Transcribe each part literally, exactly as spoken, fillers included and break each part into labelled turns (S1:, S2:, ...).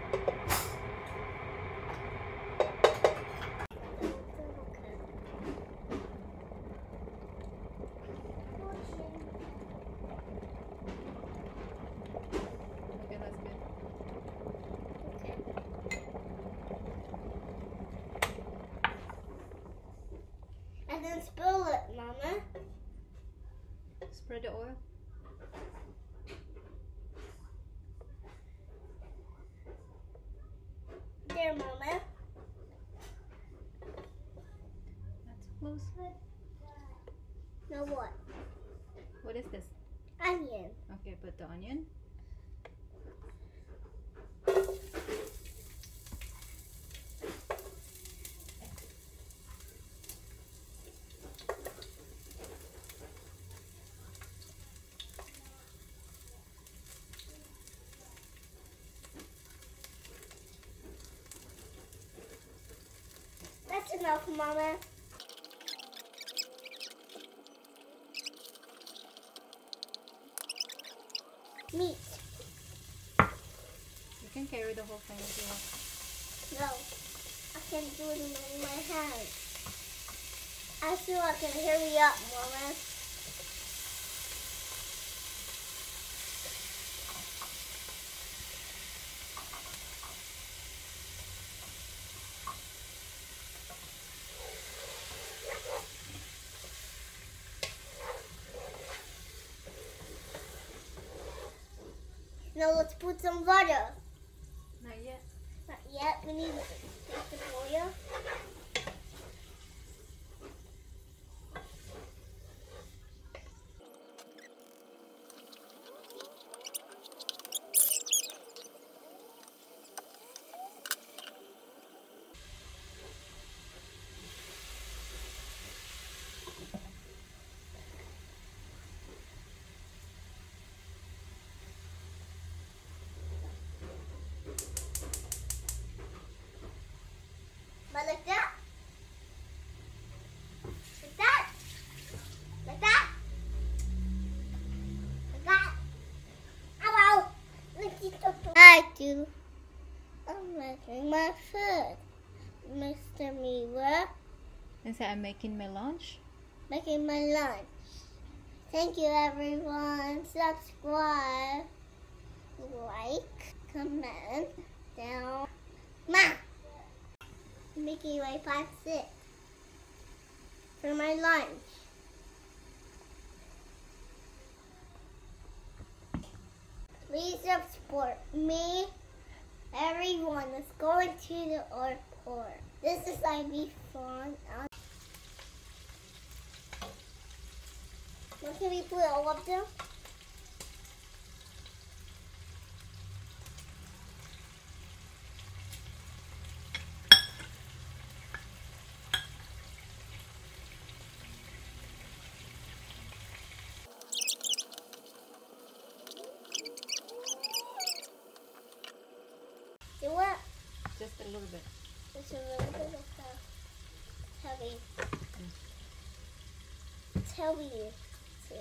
S1: And then spill it, Mama.
S2: Spread the oil.
S1: There, Mama.
S2: That's close.
S1: Now what?
S2: What is this?
S1: Onion.
S2: Okay, put the onion.
S1: That's enough, Mama. Meat.
S2: You can carry the whole thing if you want.
S1: No, I can do it in my hand. I feel I can hurry up, Mama. Now let's put some butter.
S2: Not yet.
S1: Not yet. We need to take the boil. But like that. Like that. Like that. Like that. Ow, ow. I do. I'm making my food. Mister Mira,
S2: And say I'm making my lunch.
S1: making my lunch. Thank you, everyone. Subscribe, like, comment down. Ma. Making my five six for my lunch. Please support me. Everyone is going to the airport. This is I B fun. What can we put all up there? Do what?
S2: Just a little bit.
S1: It's a little bit of stuff. It's heavy. It's heavy too.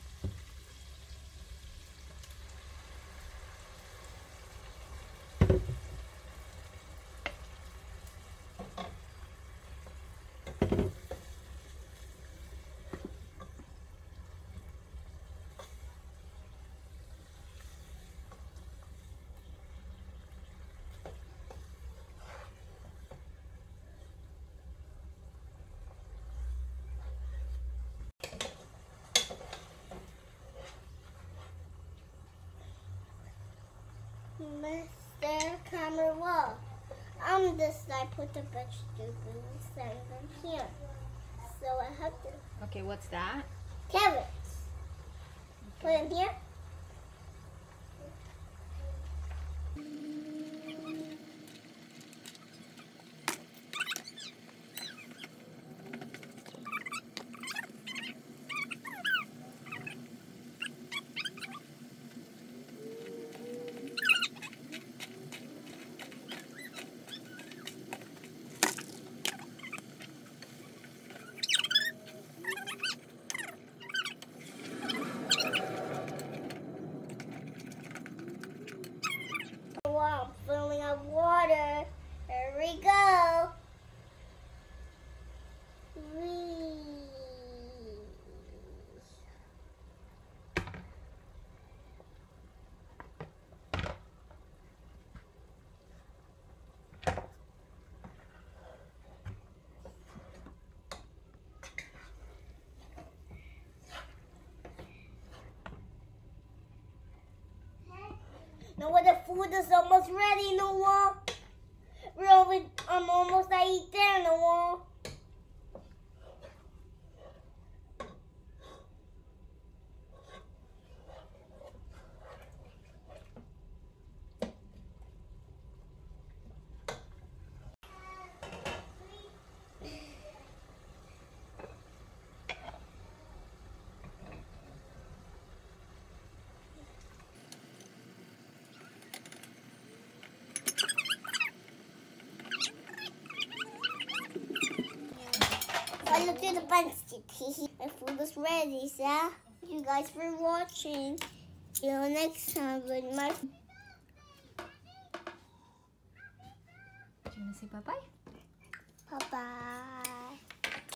S1: Mister Camera, I'm this I put the vegetables and them here. So I have to
S2: Okay, what's that?
S1: carrots. Put it here. I'm filling up water. Here we go. Whee. Noah, the food is almost ready, Noah. We're almost, I'm almost at eat there, Noah. I looked at the bunch. My food is ready, so thank you guys for watching. See you next time with my.
S2: Do you want to say bye-bye?
S1: Bye bye.